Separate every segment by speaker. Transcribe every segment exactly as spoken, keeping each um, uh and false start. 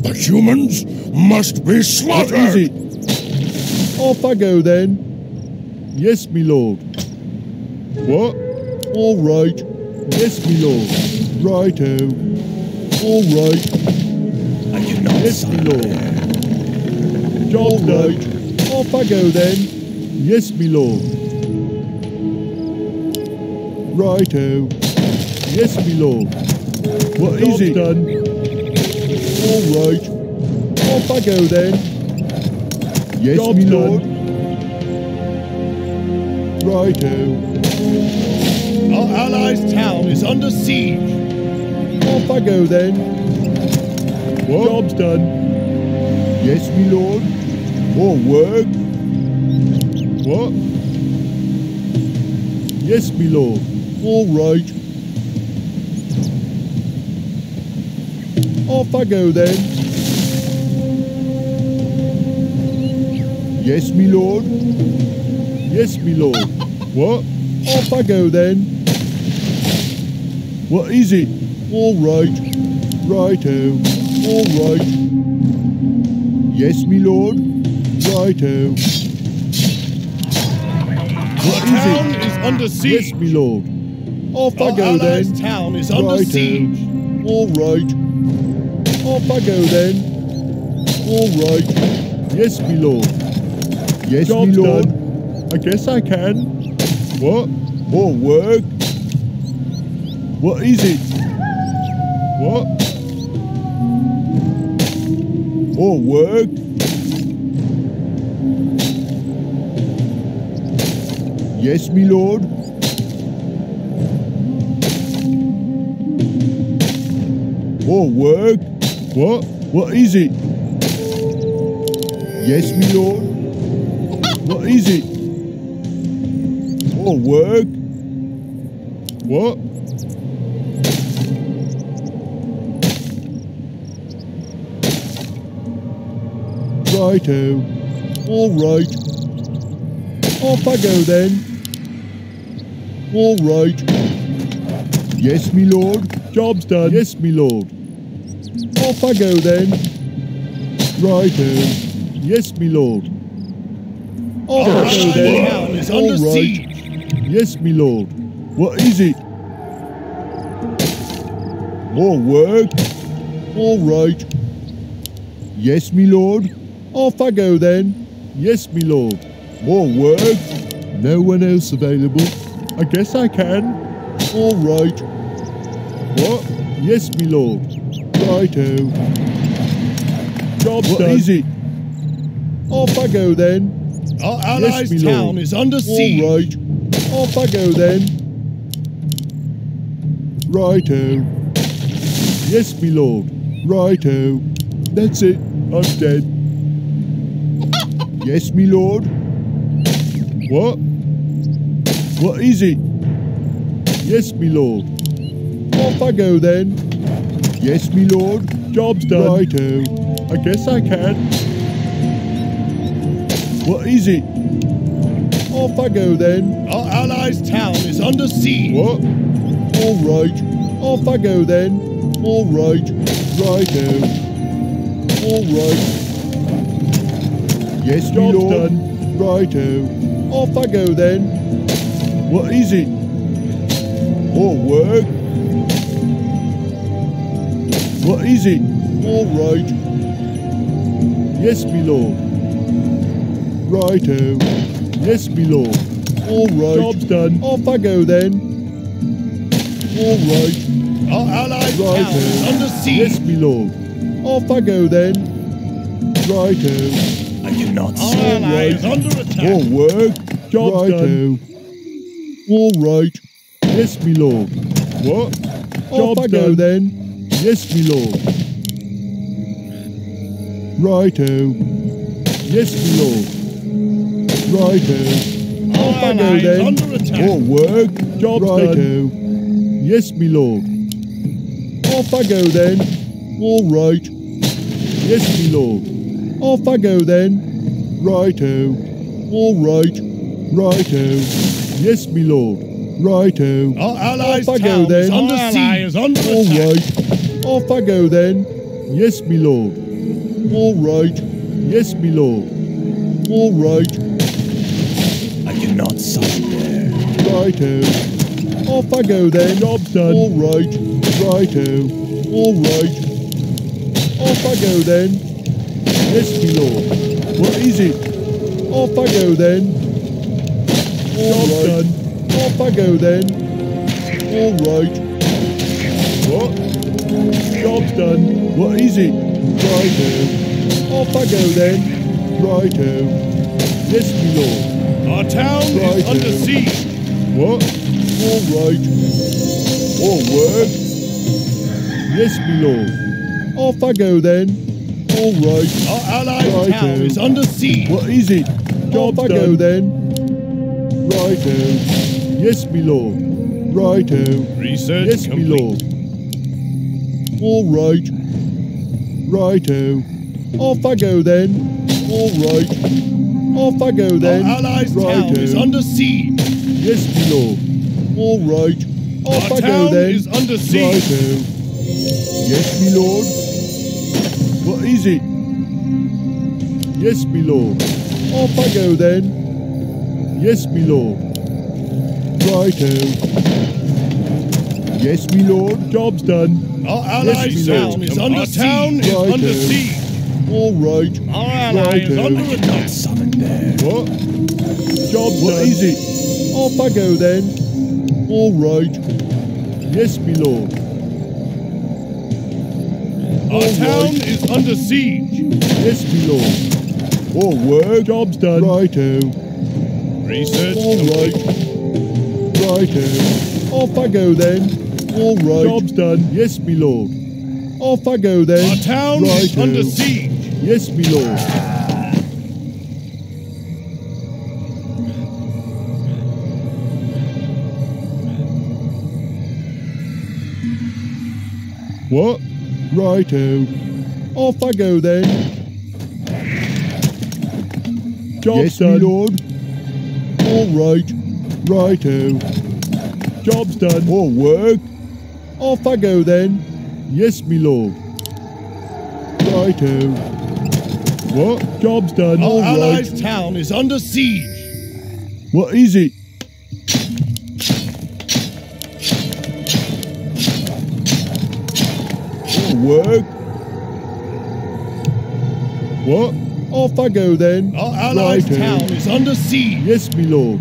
Speaker 1: The humans must be slaughtered!
Speaker 2: What is it? Off I go then. Yes, me lord. What? All right. Yes, me lord. Righto. All right.
Speaker 1: I cannot.
Speaker 2: Yes, me lord. Job right. Off I go then. Yes, me lord. Righto. Yes, me lord. What is it? Done. All right. Off I go then. Yes, Job me lord. Righto.
Speaker 1: Our allies' town is under siege.
Speaker 2: Off I go then. What? Job's done. Yes, me lord. More work. What? Yes, me lord. All right. Off I go then. Yes, me lord. Yes, me lord. What? Off I go then. What is it? All right. Righto. All right. Yes, me lord. Righto. What
Speaker 1: The
Speaker 2: is
Speaker 1: town
Speaker 2: it?
Speaker 1: is under siege.
Speaker 2: Yes, me lord. Off I
Speaker 1: Our
Speaker 2: go
Speaker 1: allies'
Speaker 2: then.
Speaker 1: town is under
Speaker 2: Righto.
Speaker 1: siege.
Speaker 2: All right. Off I go then. All right. Yes, me lord. Yes,
Speaker 1: Job's
Speaker 2: me lord.
Speaker 1: done.
Speaker 2: I guess I can. What? More work? What is it? What? More work? Yes, me lord. More work? What? What is it? Yes, me lord. What is it? More work? What? Righto. All right. Off I go then. All right. Yes, me lord. Job's done. Yes, me lord. Off I go then. Righto. Yes, me lord. Off
Speaker 1: Our
Speaker 2: I go
Speaker 1: allies'
Speaker 2: then.
Speaker 1: town is
Speaker 2: All
Speaker 1: under
Speaker 2: right.
Speaker 1: siege.
Speaker 2: Yes, me lord. What is it? More work? All right. Yes, me lord. Off I go then. Yes, me lord. More work? No one else available. I guess I can. All right. What? Yes, me lord. Righto. Job what done. What is it? Off I go then.
Speaker 1: Our allies'
Speaker 2: yes, me
Speaker 1: town
Speaker 2: lord.
Speaker 1: is under
Speaker 2: All
Speaker 1: siege.
Speaker 2: right. Off I go then. Righto. Yes, me lord. Righto. That's it. I'm dead. Yes, me lord. What? What is it? Yes, me lord. Off I go then. Yes, me lord. Job's done. Righto. I guess I can. What is it? Off I go then.
Speaker 1: Our allies' town is under siege.
Speaker 2: What? All right. Off I go then. All right. Righto. All right. Yes, me
Speaker 1: Job's
Speaker 2: lord.
Speaker 1: done.
Speaker 2: Righto. Off I go then. What is it? More work? What is it? All right. Yes, me lord. Righto. Yes, me lord. All right. Job's done. Off I go then. All right.
Speaker 1: Our allies'
Speaker 2: Righto.
Speaker 1: town is under siege.
Speaker 2: Yes, me lord. Off I go then. Righto.
Speaker 1: I cannot
Speaker 2: All
Speaker 1: see. Our ally
Speaker 2: right.
Speaker 1: is under attack.
Speaker 2: More work?
Speaker 1: Job's
Speaker 2: Righto. All right. Yes, me lord. What? Off I go
Speaker 1: done.
Speaker 2: then. Yes, me lord. Righto. Yes, me lord. Righto. Off I
Speaker 1: Our
Speaker 2: go
Speaker 1: ally is
Speaker 2: then.
Speaker 1: under attack.
Speaker 2: More work?
Speaker 1: Job's
Speaker 2: Righto. Yes, me lord. Off I go then. All right. Yes, me lord. Off I go then. Righto. All right. Righto. Yes, me lord. Righto.
Speaker 1: Our allies'
Speaker 2: Off I go
Speaker 1: town
Speaker 2: then.
Speaker 1: is under
Speaker 2: Our
Speaker 1: siege. Is under
Speaker 2: All
Speaker 1: attack.
Speaker 2: right. Off I go then. Yes, me lord. All right. Yes, my lord. All right.
Speaker 1: I cannot summon there.
Speaker 2: Righto. Off I go then. Job's done. All right. Righto. All right. Off I go then. Yes, my lord. What is it? Off I go then. All right. Done. Off I go then. All right. What? Job's done. What is it? Righto. Off I go then. Righto. Yes, my lord.
Speaker 1: Our town
Speaker 2: Righto.
Speaker 1: is under siege.
Speaker 2: What? All right. All work. Yes, my lord. Off I go then. All right.
Speaker 1: Our allied
Speaker 2: Righto.
Speaker 1: town is under siege.
Speaker 2: What is it? Off I go then. Righto. Yes, my lord. Righto.
Speaker 1: Research
Speaker 2: Yes, my
Speaker 1: complete.
Speaker 2: lord. All right. Righto. Off I go then. All right. Off I go then.
Speaker 1: Our allies' town is
Speaker 2: Righto.
Speaker 1: under siege.
Speaker 2: Yes, my lord. All right. Off
Speaker 1: Our
Speaker 2: I go
Speaker 1: town
Speaker 2: then.
Speaker 1: is under siege.
Speaker 2: Righto. Yes, my lord. What is it? Yes, my lord. Off I go then. Yes, my lord. Righto. Yes, my lord. Job's done.
Speaker 1: Our allies'
Speaker 2: Yes, my
Speaker 1: town
Speaker 2: lord.
Speaker 1: is
Speaker 2: Our
Speaker 1: under
Speaker 2: town
Speaker 1: siege.
Speaker 2: is
Speaker 1: Under
Speaker 2: under
Speaker 1: siege.
Speaker 2: All right.
Speaker 1: Our ally is
Speaker 2: Righto.
Speaker 1: under attack.
Speaker 3: Summon there.
Speaker 2: What? Job's what done. Is it? Off I go then. All right. Yes, my lord.
Speaker 1: Our
Speaker 2: All
Speaker 1: town
Speaker 2: right.
Speaker 1: is under siege.
Speaker 2: Yes, my lord. All work. Job's done. Righto.
Speaker 1: Research
Speaker 2: All
Speaker 1: complete.
Speaker 2: right. Righto. Off I go then. All right. Job's done. Yes, my lord. Off I go then.
Speaker 1: Our town is
Speaker 2: Righto.
Speaker 1: under siege.
Speaker 2: Yes, my lord. What? Righto. Off I go then. Job's yes, done. My lord. All right. Righto. Job's done. All work. Off I go then. Yes, my lord. Righto. What? Job's done.
Speaker 1: Our
Speaker 2: All
Speaker 1: allies'
Speaker 2: right.
Speaker 1: town is under siege.
Speaker 2: What is it? All work. What? Off I go then.
Speaker 1: Our allies'
Speaker 2: Righto.
Speaker 1: town is under siege.
Speaker 2: Yes, my lord.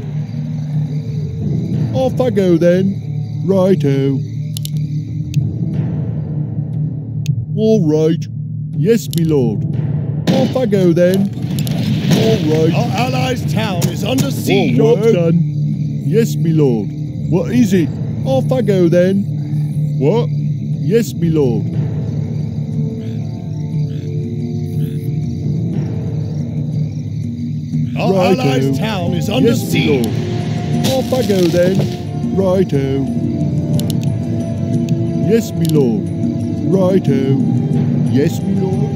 Speaker 2: Off I go then. Righto. All right. Yes, my lord. Off I go then. All right.
Speaker 1: Our allies' town is under siege.
Speaker 2: All job's done. Yes, my lord. What is it? Off I go then. What? Yes, my lord.
Speaker 1: Our
Speaker 2: Righto.
Speaker 1: allies' town is under
Speaker 2: Yes, my
Speaker 1: siege.
Speaker 2: lord. Off I go then. Righto. Yes, my lord. Righto. Yes, my lord.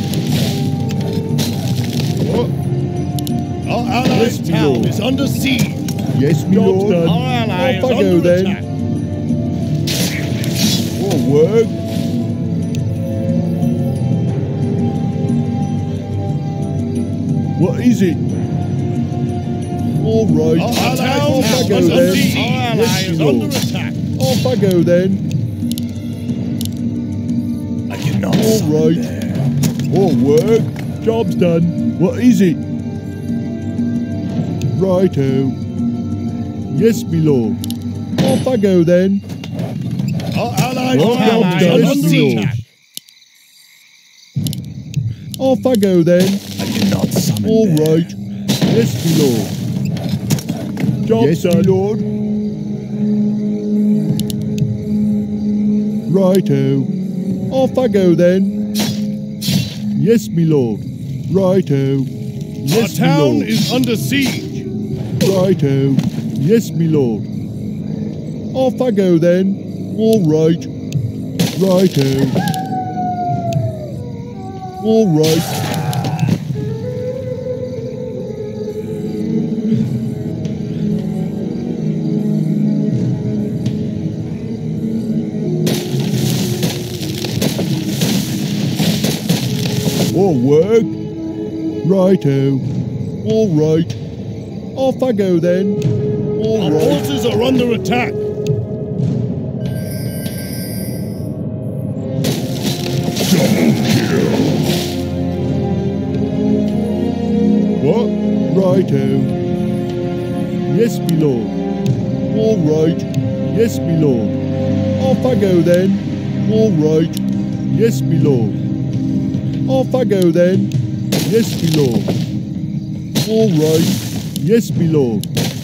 Speaker 2: What?
Speaker 1: Our allies'
Speaker 2: Yes, my
Speaker 1: town
Speaker 2: lord.
Speaker 1: is under siege.
Speaker 2: Yes, my
Speaker 1: Job's
Speaker 2: lord.
Speaker 1: done. Our ally
Speaker 2: Off
Speaker 1: is
Speaker 2: I go
Speaker 1: under
Speaker 2: then.
Speaker 1: attack.
Speaker 2: All work. What is it? All right.
Speaker 1: Our
Speaker 2: Off
Speaker 1: allies'
Speaker 2: I
Speaker 1: town
Speaker 2: go
Speaker 1: is under
Speaker 2: then.
Speaker 1: siege. Our ally
Speaker 2: Yes,
Speaker 1: is
Speaker 2: my
Speaker 1: under
Speaker 2: lord.
Speaker 1: attack.
Speaker 2: Off I go then.
Speaker 3: I cannot
Speaker 2: All
Speaker 3: summon
Speaker 2: right.
Speaker 3: there.
Speaker 2: All work. Job's done. What is it? Righto. Yes, my lord. Off I go then.
Speaker 1: Our allies'
Speaker 2: Well,
Speaker 1: town
Speaker 2: well
Speaker 1: is
Speaker 2: done,
Speaker 1: under
Speaker 2: my
Speaker 1: siege.
Speaker 2: lord. Off I go then.
Speaker 3: I cannot summon
Speaker 2: All
Speaker 3: there.
Speaker 2: right. Yes, my lord. Job's yes, done. My lord. Righto. Off I go then. Yes, my lord. Righto. Yes,
Speaker 1: Our
Speaker 2: my
Speaker 1: town
Speaker 2: lord.
Speaker 1: is under siege.
Speaker 2: Righto. Yes, my lord. Off I go then. All right. Righto. All right. More work? Righto. All right. Off I go then. All
Speaker 1: Our
Speaker 2: right.
Speaker 1: forces are under attack.
Speaker 2: What? Righto. Yes, me lord. All right. Yes, me lord. Off I go then. All right. Yes, me lord. Off I go then. Yes, me lord. All right. Yes, me lord.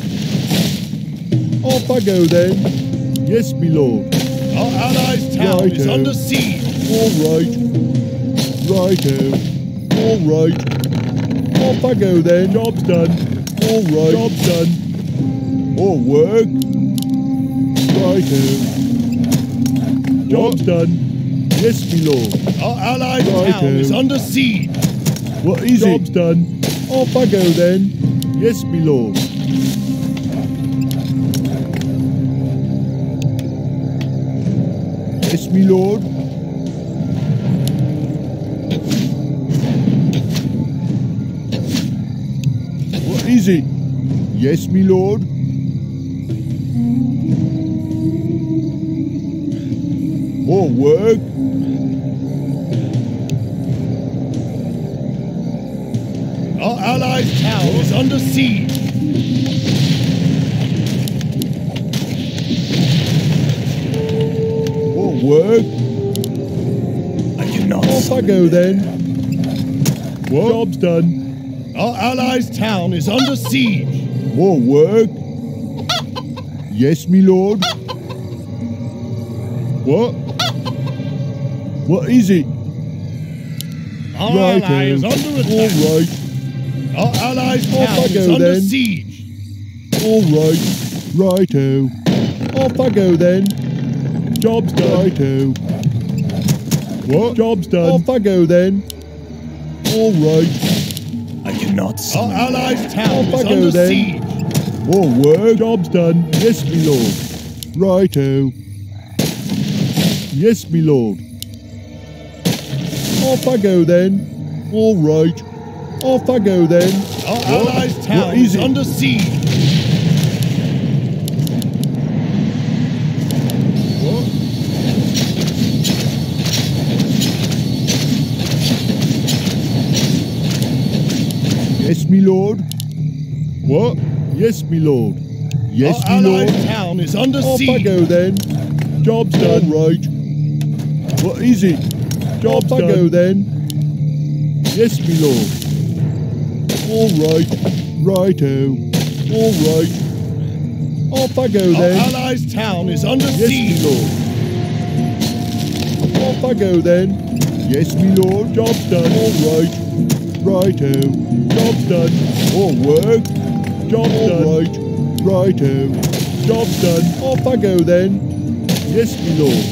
Speaker 2: Off I go then. Yes, me lord.
Speaker 1: Our allies' town is
Speaker 2: Righto.
Speaker 1: under siege.
Speaker 2: All right. Righto. All right. Off I go then. Job's done. All right. Job's done. More work. Righto. Job's done. Yes, me lord.
Speaker 1: Our allies'
Speaker 2: Righto.
Speaker 1: town is under siege.
Speaker 2: What is it? Job's done. Off I go then. Yes, me lord. Yes, me lord. What is it? Yes, me lord. More work.
Speaker 1: Our allies' town is under siege.
Speaker 2: More work.
Speaker 3: I cannot
Speaker 2: Off I
Speaker 3: summon
Speaker 2: go
Speaker 3: them.
Speaker 2: then. What? Job's done.
Speaker 1: Our allies' town is under siege.
Speaker 2: More work. Yes, me lord. What? What is it?
Speaker 1: Our
Speaker 2: Righto.
Speaker 1: ally is under
Speaker 2: All
Speaker 1: attack.
Speaker 2: right.
Speaker 1: Our allies'
Speaker 2: Off
Speaker 1: town
Speaker 2: I
Speaker 1: is
Speaker 2: go
Speaker 1: under
Speaker 2: then.
Speaker 1: siege.
Speaker 2: All right. Righto. Off I go then. Job's done. Righto. What? Job's done. Off I go then. All right.
Speaker 3: I cannot
Speaker 1: Our
Speaker 3: summon them.
Speaker 1: allies' town
Speaker 2: Off I
Speaker 1: is
Speaker 2: go
Speaker 1: under
Speaker 2: then.
Speaker 1: siege.
Speaker 2: More work. Job's done. Yes, me lord. Righto. Yes, me lord. Off I go then. All right. Off I go then.
Speaker 1: Our
Speaker 2: What?
Speaker 1: allies' town
Speaker 2: What is
Speaker 1: is
Speaker 2: it?
Speaker 1: under siege.
Speaker 2: What? Yes, me lord. What? Yes, me lord. Yes,
Speaker 1: Our
Speaker 2: me lord.
Speaker 1: allies' town is under
Speaker 2: Off I
Speaker 1: siege.
Speaker 2: go then. Job's done. All right. What is it? Job's Off I go then. Yes, me lord. All right. Righto. All right. Off I go
Speaker 1: Our
Speaker 2: then.
Speaker 1: allies' town is under
Speaker 2: Yes, me
Speaker 1: siege.
Speaker 2: lord. Off I go then. Yes, me lord. Job's done. All right. Righto. Job's done. More work. Job's All done. Right. Righto. Job's done. Off I go then. Yes, me lord.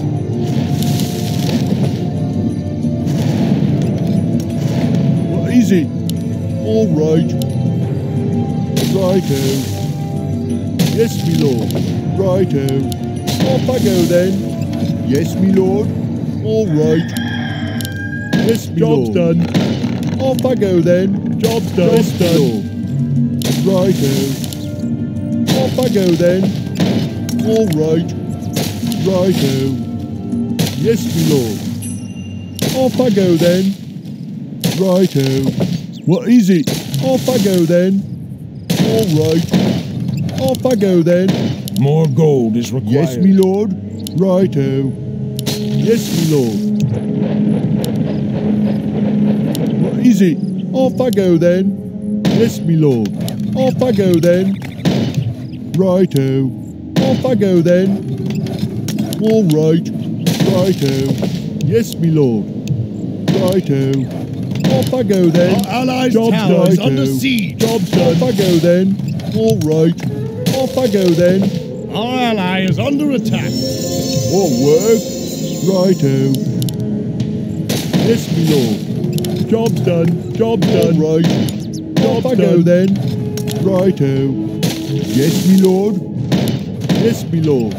Speaker 2: What is it? All right. Righto. Yes, me lord. Righto. Off I go then. Yes, me lord. All right. Yes, me Job's lord. done. Off I go then. Job's done. Job's done. Righto. Off I go then. All right. Righto. Yes, me lord. Off I go then. Righto. What is it? Off I go then. All right. Off I go then.
Speaker 3: More gold is required.
Speaker 2: Yes, me lord. Righto. Yes, me lord. What is it? Off I go then. Yes, me lord. Off I go then. Righto. Off I go then. All right. Righto. Yes, me lord. Righto. Off I go then.
Speaker 1: Our allies'
Speaker 2: Job's
Speaker 1: town
Speaker 2: done.
Speaker 1: is under siege.
Speaker 2: Job's done. Off I go then. All right. Off I go then.
Speaker 1: Our ally is under attack.
Speaker 2: More work. Righto. Yes, me lord. Job's done. Job's done. Right. Off I go then. Righto. Yes, me lord. Yes, me lord.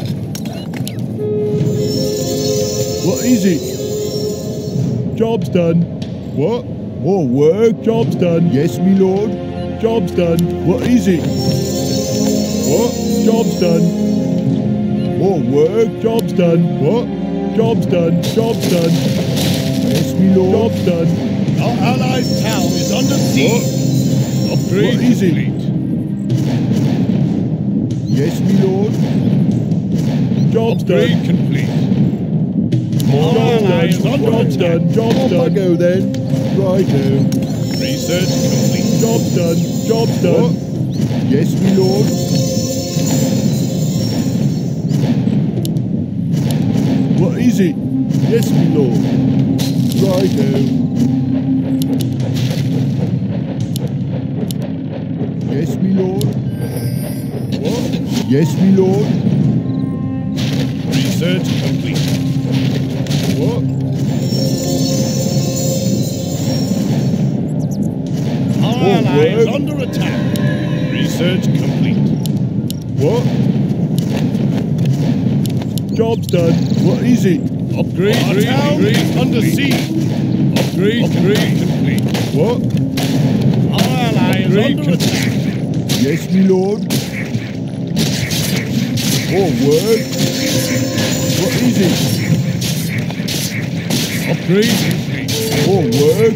Speaker 2: What is it? Job's done. What? More work? Job's done. Yes, me lord. Job's done. What is it? What? Job's done. More work? Job's done. What? Job's done. Job's done. Yes, me lord. Job's done.
Speaker 1: Our allies' town is under siege. Upgrade
Speaker 2: What is it?
Speaker 1: complete.
Speaker 2: Yes, me lord. Job's
Speaker 1: Upgrade
Speaker 2: done.
Speaker 1: complete.
Speaker 2: More
Speaker 1: Our allies
Speaker 2: done.
Speaker 1: under
Speaker 2: Job's
Speaker 1: attack.
Speaker 2: done. Job's Off done. I go then. Righto.
Speaker 1: Research complete.
Speaker 2: Job's done. Job's done. Yes, me lord. What is it? Yes, me lord. Righto. Yes, me lord. What? Yes, me lord.
Speaker 1: Research complete.
Speaker 2: What?
Speaker 1: Our
Speaker 2: Oh,
Speaker 1: ally is
Speaker 2: word.
Speaker 1: under attack. Research complete.
Speaker 2: What? Job's done. What is it?
Speaker 1: Upgrade,
Speaker 2: Our
Speaker 1: upgrade,
Speaker 2: town
Speaker 1: upgrade
Speaker 2: is
Speaker 1: under siege. Upgrade, upgrade complete.
Speaker 2: What?
Speaker 1: Our ally is
Speaker 2: Upgrade
Speaker 1: under
Speaker 2: complete.
Speaker 1: attack.
Speaker 2: Yes, me lord. More word. What is it?
Speaker 1: Upgrade complete.
Speaker 2: More word.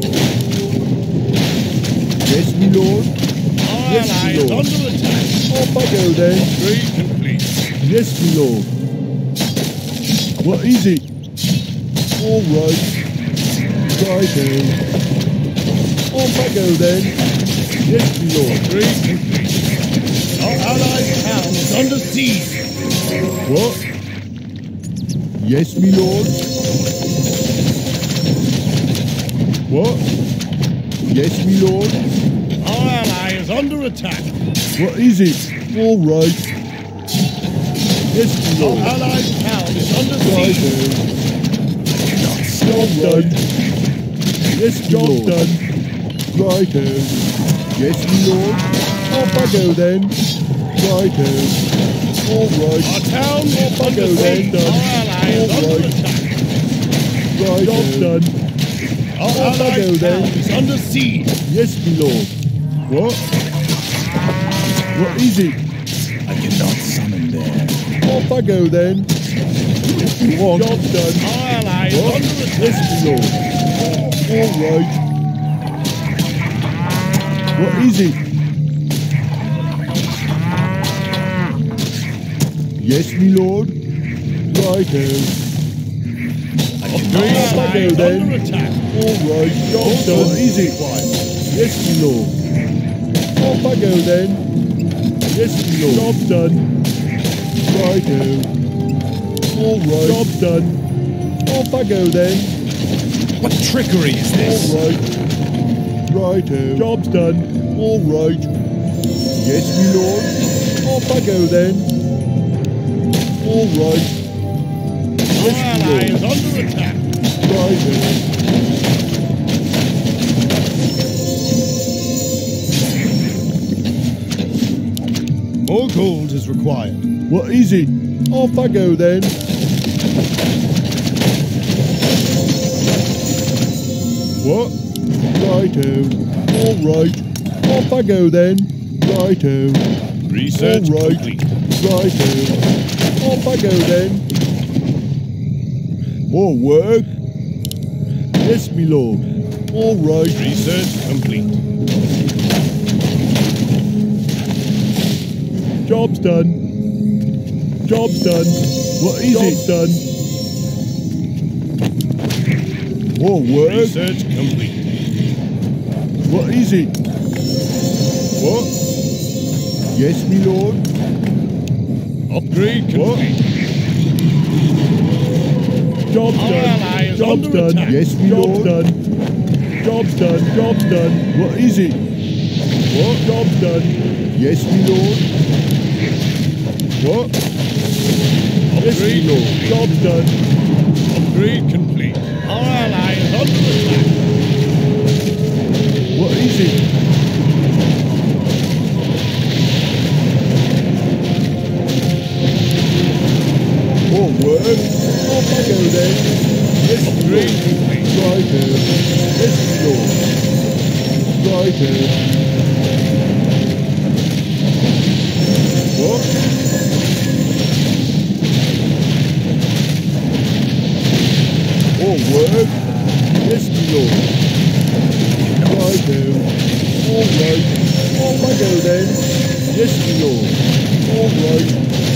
Speaker 2: Yes, me lord.
Speaker 1: Our
Speaker 2: Yes,
Speaker 1: ally
Speaker 2: my
Speaker 1: is
Speaker 2: lord.
Speaker 1: under attack.
Speaker 2: Off I go then.
Speaker 1: Upgrade complete.
Speaker 2: Yes, me lord. What is it? All right. Righto. Off I go then. Yes, me lord.
Speaker 1: Upgrade complete. Our allies' town is under siege.
Speaker 2: What? Yes, me lord. What? Yes, me lord.
Speaker 1: Our ally is under attack.
Speaker 2: What is it? All right. Yes, me
Speaker 1: Our
Speaker 2: lord.
Speaker 1: allies' town is under
Speaker 2: Righto.
Speaker 1: siege.
Speaker 2: Job done. Yes, me
Speaker 1: Job
Speaker 2: lord.
Speaker 1: done.
Speaker 2: Righto. Yes, me lord. Off I go then. Righto. All right.
Speaker 1: Our town is
Speaker 2: Off I
Speaker 1: under
Speaker 2: go then.
Speaker 1: siege. Our ally is
Speaker 2: All
Speaker 1: under
Speaker 2: right.
Speaker 1: attack.
Speaker 2: Righto.
Speaker 1: Job done. Our
Speaker 2: Off I go
Speaker 1: allies'
Speaker 2: then.
Speaker 1: town is under siege.
Speaker 2: Yes, me lord. What? What is it?
Speaker 3: I cannot summon there.
Speaker 2: Off I go then. What? Job done.
Speaker 1: Our ally is
Speaker 2: What?
Speaker 1: under
Speaker 2: Yes,
Speaker 1: attack.
Speaker 2: me lord. All right. What is it? Yes, me lord. Righto.
Speaker 3: I
Speaker 1: Our
Speaker 3: cannot
Speaker 2: Off I
Speaker 1: ally
Speaker 2: go
Speaker 1: is
Speaker 2: then.
Speaker 1: under attack.
Speaker 2: All right. Job done. What is it? Yes, me lord. Off I go then. Yes, me lord. Job done. Righto. All right. Job done. Off I go then.
Speaker 3: What trickery is
Speaker 2: All
Speaker 3: this?
Speaker 2: right. Righto. Job's done. All right. Yes, me lord. Off I go then. All right.
Speaker 1: Our
Speaker 2: Yes,
Speaker 1: ally
Speaker 2: me
Speaker 1: is
Speaker 2: lord.
Speaker 1: under attack.
Speaker 2: Righto.
Speaker 1: More gold is required.
Speaker 2: What is it? Off I go then. What? Righto. All right. Off I go then. Righto.
Speaker 1: Research
Speaker 2: All right.
Speaker 1: complete.
Speaker 2: Righto. Off I go then. More work? Yes, me lord. All right.
Speaker 1: Research complete.
Speaker 2: Job's done. Job's done. What is
Speaker 1: Job's
Speaker 2: it? done. More work?
Speaker 1: Research complete.
Speaker 2: What is it? What? Yes, me lord.
Speaker 1: Upgrade
Speaker 2: What?
Speaker 1: complete.
Speaker 2: Job's
Speaker 1: Our
Speaker 2: done.
Speaker 1: ally is
Speaker 2: Job's
Speaker 1: under
Speaker 2: done.
Speaker 1: attack.
Speaker 2: Yes, me
Speaker 1: Job's
Speaker 2: lord. done. Job's done. Job's done. What is it? What? Job's done. Yes, me lord. What? Yes, me
Speaker 1: Upgrade
Speaker 2: lord.
Speaker 1: complete.
Speaker 2: Job's done.
Speaker 1: Upgrade complete. Our ally is under attack.
Speaker 2: What is it? More work? Off I go then. Yes, me
Speaker 1: Upgrade
Speaker 2: lord.
Speaker 1: complete.
Speaker 2: Righto. Yes, my lord. Righto. What? All work? Yes, my lord. Righto. All right. Off I go then. Yes, my lord. All right.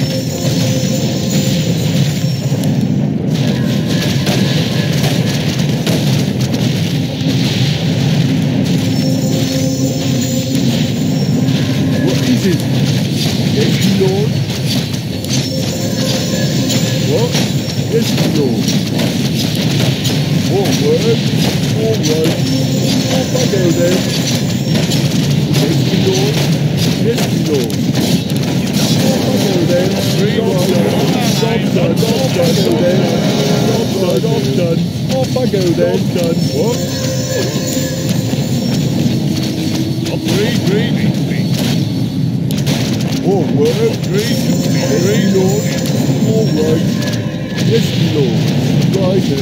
Speaker 2: What is it? Yes, my lord. What? Yes, my lord. All work. All right. Off I go then. Yes, my lord. Yes, my lord. Off I go then. Job done. Job done. Off I go then. Job done. Job done. Off I go then. Done. What?
Speaker 1: Three, three, three.
Speaker 2: All work.
Speaker 1: Three,
Speaker 2: Yes, my lord. All right. Yes, my lord. Righto.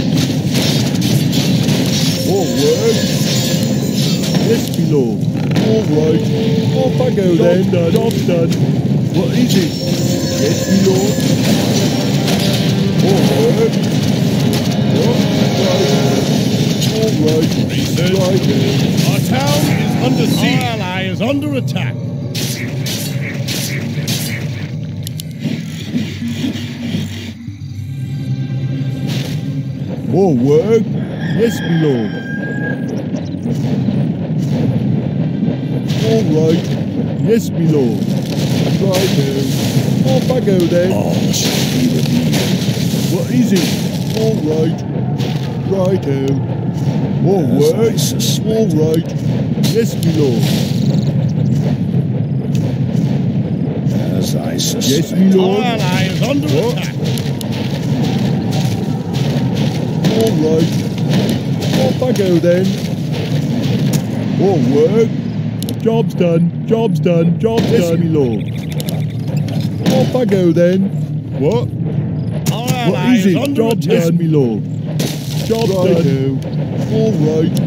Speaker 2: All work. Yes, my lord. All right. Off I go then. Done. Job done. What is it? Yes, my lord. All work. What? Right. All right. Righto.
Speaker 1: Our town is under siege. Our ally is under attack.
Speaker 2: More work? Yes, my lord. All right. Yes, my lord. Righto. Off I go then.
Speaker 3: All shall be revealed.
Speaker 2: What is it? All right. Righto. More
Speaker 3: As
Speaker 2: work?
Speaker 3: I suspected.
Speaker 2: All right. Yes, my lord.
Speaker 3: As I
Speaker 2: Yes,
Speaker 3: suspect.
Speaker 2: my
Speaker 1: Our
Speaker 2: lord.
Speaker 1: ally is under
Speaker 2: What?
Speaker 1: attack.
Speaker 2: All right. Off I go then. More work? Job's done. Job's done. Job's yes, done. Yes, my lord. Off I go then. What?
Speaker 1: Our
Speaker 2: What
Speaker 1: ally
Speaker 2: is
Speaker 1: is
Speaker 2: it?
Speaker 1: under
Speaker 2: Job's
Speaker 1: attack.
Speaker 2: done, my lord. Job's done. All right.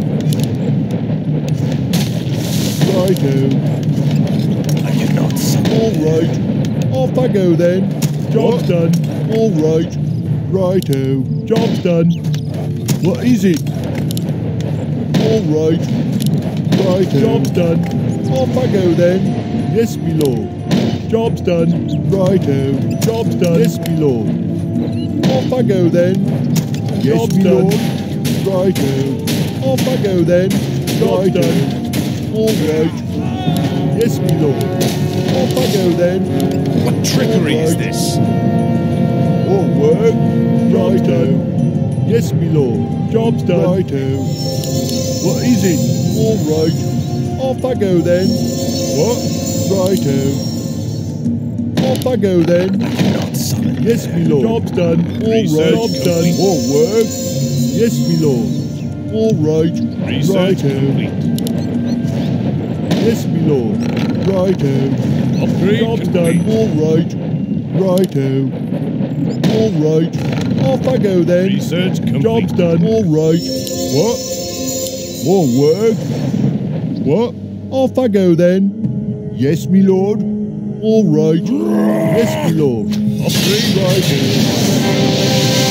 Speaker 2: Righto.
Speaker 3: I cannot summon.
Speaker 2: All right. Off I go then. Job's done. All right. Righto. Job's done. What is it? All right. Righto. Job's done. Off I go then. Yes, my lord. Job's done. Righto. Job's done. Yes, my lord. Off I go then. Yes, Job's my done. Lord. Righto. Off I go then. Job's done. All right. Yes, my lord. Off I go then.
Speaker 3: What trickery is
Speaker 2: Alright.
Speaker 3: this?
Speaker 2: All work. Righto. Yes, my lord. Job's done. Righto. What is it? All right. Off I go then. What? Righto. Off I go then.
Speaker 3: I cannot summon.
Speaker 2: Yes, my lord. Job's done. All right.
Speaker 1: Research
Speaker 2: Job's done.
Speaker 1: complete.
Speaker 2: All work. Yes, my lord. All right.
Speaker 1: Research
Speaker 2: Righto.
Speaker 1: complete.
Speaker 2: Yes, my lord. Righto.
Speaker 1: Upgrade
Speaker 2: Job's
Speaker 1: complete.
Speaker 2: done. All right. Righto. All right. Off I go then.
Speaker 1: Research complete.
Speaker 2: Job's done. All right. What? More work? What? Off I go then. Yes, me lord. All right. Yes, me lord.
Speaker 1: Upgrade.
Speaker 2: Right.